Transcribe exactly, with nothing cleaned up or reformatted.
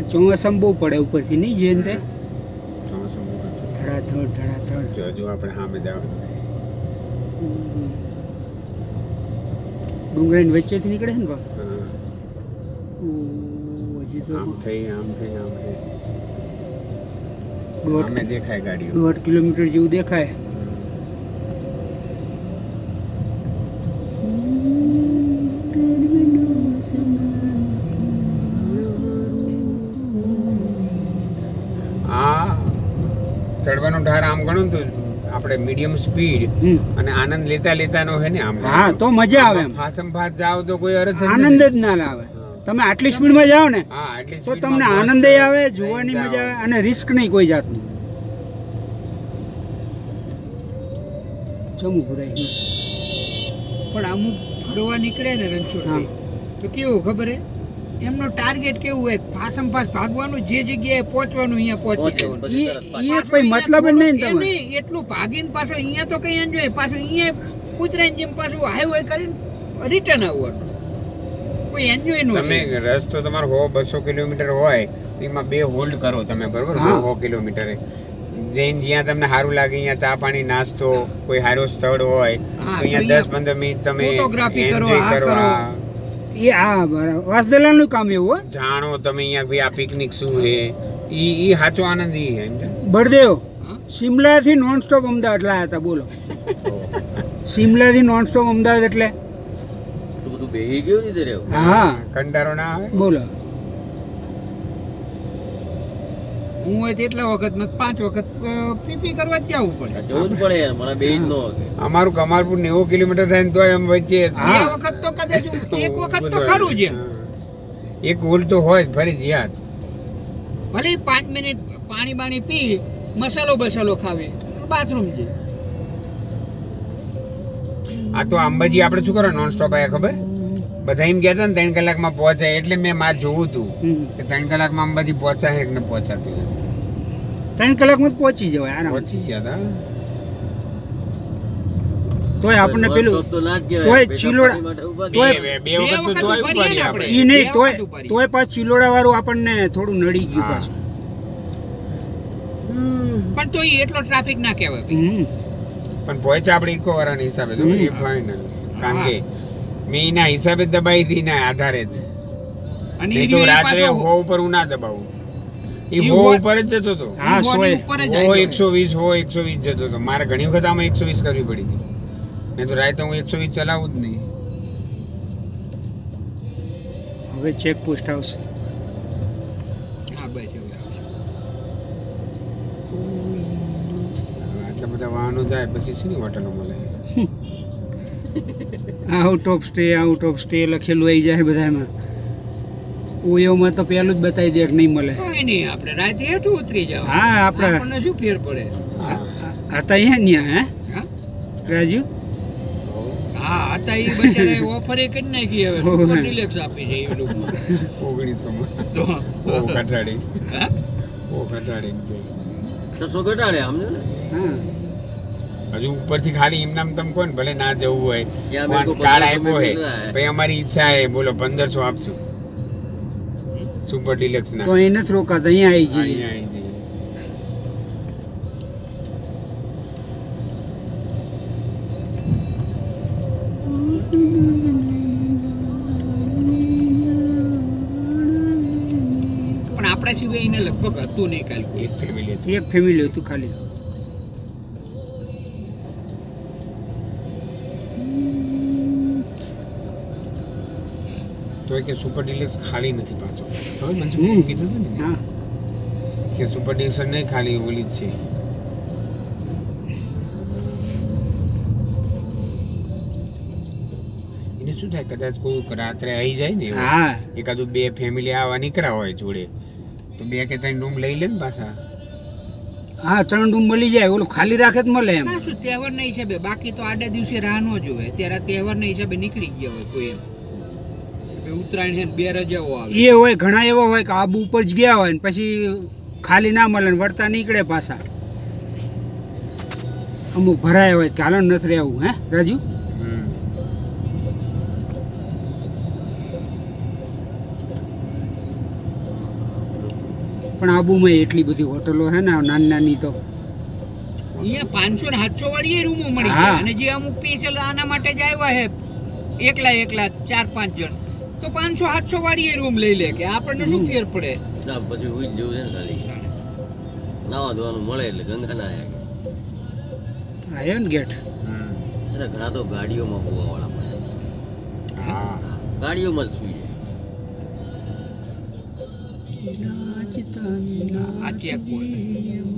ચોમાસામાં બહુ પડે ઉપરથી નહીં જેન તે ચોમાસામાં ધડાધડ ધડાધડ જો જો આપણે સામે જાવ ડુંગરાની વચ્ચેથી નીકળે છે ને બા હા હજી તો આમ થઈ આમ થઈ આમ થઈ દોઢ સામે દેખાય ગાડીઓ દોઢ કિલોમીટર જેવું દેખાય આ ચડવાનો ઢાર આમ ગણો ને તો આપણે મીડિયમ સ્પીડ અને આનંદ લેતા લેતાનો હે ને આમ હા તો મજા આવે એમ ફાસમ ફાસ જાવ તો કોઈ અરજ આનંદ જ ના આવે તમે આટલી સ્પીડમાં જાઓ ને હા એટલી તો તમને આનંદ આવે જોવાની મજા આવે અને રિસ્ક નહીં કોઈ જાતનું જમું ભરાય પણ અમુક ફરવા નીકળે ને રણછોડભાઈ તો કેવું ખબર હે એમનો ટાર્ગેટ કેવું હોય ફાસમ ફાસ ભાગવાનું જે જગ્યાએ પહોંચવાનું અહીંયા પહોંચી જવાનું એ કોઈ મતલબ જ નહીં ને તમે એટલું ભાગીને પાછો અહીંયા તો કઈ એન્જોય પાછું અહીંયા કૂતરાની જેમ પાછું હાઈવે કરીને રિટર્ન આવવાનું કોઈ એન્જોય ન તમે રસ્તો તમારો સો બસો કિલોમીટર હોય તો એમાં બે હોલ્ડ કરો તમે બરોબર સો કિલોમીટરે જઈને જ્યાં તમને સારું લાગે અહીંયા ચા પાણી નાસ્તો કોઈ સારું સ્થળ હોય તો અહીંયા દસ પંદર મિનિટ તમે એન્જોય કરો એ આ વાસદલાનું કામ એવું જાણો તમે અહીંયા ભાઈ આ પિકનિક શું છે ઈ ઈ સાચો આનંદ ઈ હે બળદેવ શિમલા થી નોન સ્ટોપ અમદાવાદ લાયા હતા બોલો શિમલા થી નોન સ્ટોપ અમદાવાદ એટલે બધું બેહી ગયું ને તે હા કંટાળો ના આવે બોલો હું હોય એટલા વખત મેં પાંચ વખત પીપી કરવા જવું પડે જવું જ પડે યાર મને બેહી જ ન હોય અમારું કમાલપુર નેવું કિલોમીટર થાય તો એમ વચ્ચે બે વખત તો કદાચ એક વખત તો ખરું છે એક હોલ તો હોય ફરજિયાત ભલે પાંચ મિનિટ પાણી બાણી પી મસાલો બસાલો ખાવી બાથરૂમ છે આ તો અંબાજી આપણે શું કરો નોન સ્ટોપ આયા ખબર બધા એમ કહેતા ને ત્રણ કલાકમાં પહોંચાય એટલે મેં માર જોવું હતું કે ત્રણ કલાકમાં અંબાજી પહોંચાય કે ન પહોંચાતું ત્રણ કલાકમાં પહોંચી જવાય આરામ પહોંચી ગયા હતા તોય આપણને પેલું તોય ચિલોડા તોય બે વખત તો તોય ઉપાડી આપણે ઈ નહીં તોય તોય પાછું ચિલોડા વાળું આપણને થોડું નડી ગયું પાછું પણ તો ઈ એટલો ટ્રાફિક ના કહેવાય પણ પહોંચે આપણે ઇકો વાળાના હિસાબે તો એ ફાઇનલ કારણ કે મેં એના હિસાબે દબાઈ હતી ના આધારે જ નહીં તો રાત્રે હો ઉપર હું ના દબાવું એ હો ઉપર જ જતો હતો હા સો હો એકસો વીસ હો એકસો વીસ જતો હતો મારે ઘણી વખત આમાં એકસો વીસ કરવી પડી હતી નહીં તો રાતે હું એકસો વીસ ચલાવું જ નહીં હવે ચેક પોસ્ટ આવશે હા બસ આટલા બધા વાહનો જાય પછી શેની હોટલો મળે out of stay out of stay લખેલું આવી જાય બધામાં ઓયોમાં તો પેલું જ બતાવી દે નહીં મળે કોઈ નહીં આપણે રાતે હેઠું ઉતરી જાવ હા આપણે આપણને શું ફેર પડે હતા અહીંયા હે રાજુ હા હતા એ બચારે ઓફર એ કરી નાખી હવે સુપર ડિલેક્સ આપી છે એ લોકો ઓગણીસો માં તો ઓ કટાડી ઓ કટાડી છસો ઘટાડે સમજો ને હા હજુ ઉપરથી ખાલી એમ નામ તમે કોણ ભલે ના જવું હોય કાર્ડ આપ્યો હે ભાઈ અમારી ઈચ્છા હે બોલો પંદરસો આપશું સુપર ડિલક્સ ના તો એને જ રોકાતા અહીંયા આવી જઈએ અહીંયા આવી જઈએ પણ આપણા સિવાય એને લગભગ હતું નહીં કાલ એક ફેમિલી હતી એક ફેમિલી હતું ખાલી તો કે સુપર ડિલક્સ ખાલી નથી પાછો હવે મને કીધું હતું ને હા કે સુપર ડિલક્સ નહીં ખાલી ઓલી જ છે એને શું થાય કદાચ કોઈ રાત્રે આવી જાય ને હા એકાદું બે ફેમિલી આવવા નીકળ્યા હોય જોડે તો બે કે ત્રણ રૂમ લઈ લે ને પાછા હા ત્રણ રૂમ મળી જાય ઓલું ખાલી રાખે તો મળે એમ શું તહેવારના હિસાબે બાકી તો આડા દિવસે રાહ ન જોવે ત્યારે તહેવારના હિસાબે નીકળી ગયા હોય કોઈ એમ ઉત્તરાયણ બે રજાઓ આવે એ હોય ઘણા એવા હોય કે આબુ ઉપર જ ગયા હોય ને પછી ખાલી ના મળે ને વળતા નીકળે પાછા અમુક ભરાય હોય કે હાલો નથી રહેવું હે રાજુ પણ આબુમાં એટલી બધી હોટલો છે ને નાની નાની તો અહીંયા પાંચસો ને સાતસો વાળી રૂમો મળી હા. જાય અને જે અમુક સ્પેશિયલ આના માટે જ આવ્યા છે એકલા એકલા ચાર પાંચ જણ તો પાંચસો સાતસો વાળી રૂમ લઈ લે કે આપણને શું ફેર પડે ના પછી ઉઈ જ જેવું છે ને ખાલી નાવા ધોવાનું મળે એટલે ગંગા ના આવે આયો ને ગેટ એટલે ઘણા તો ગાડીઓમાં હોવા વાળા પડે હા ગાડીઓમાં જ સુઈ જાય આ ચેક બોર્ડ